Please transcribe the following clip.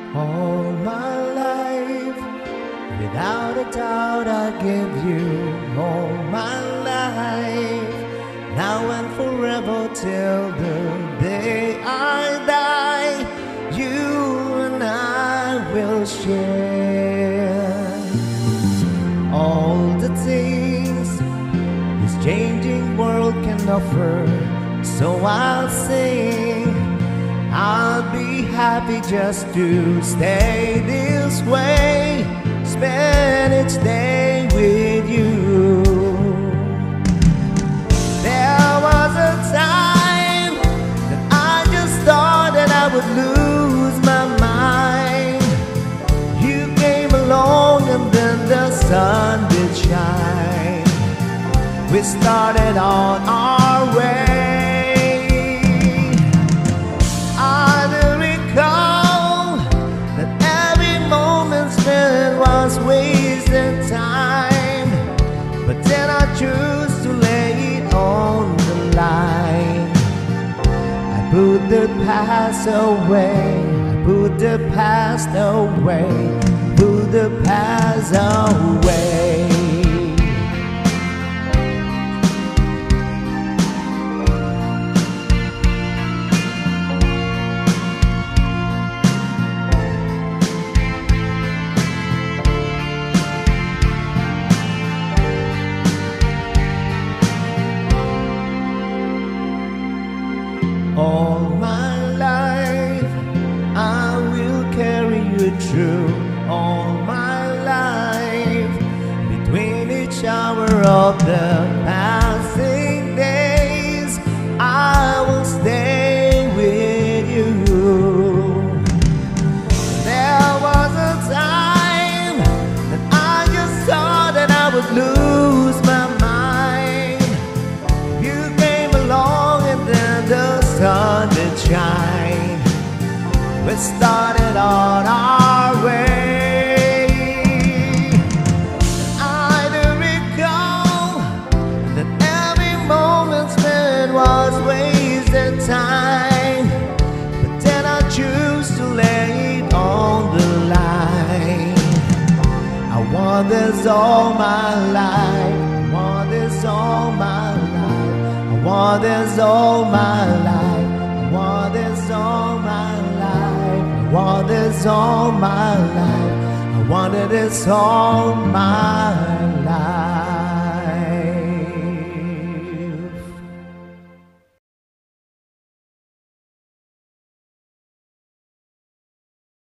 All my life, without a doubt, I give you all my life, now and forever till the day I die. You and I will share all the things this changing world can offer. So I'll sing, I'll be happy just to stay this way, spend each day with you. There was a time that I just thought that I would lose my mind. You came along and then the sun did shine. We started on our way. Wasted time, but then I choose to lay it on the line. I put the past away, I put the past away, put the past away. All my life, I will carry you through. All my life, between each hour of the passing days, I will stay with you. There was a time that I just thought that I would lose my mind. You came along and then the sun did shine. We started on our way. I do recall that every moment spent was wasted time, but then I choose to lay it on the line. I want this all my life, I want this all my life, I want this all my life, I want this all my life, I want this all my life, I wanted this all my life.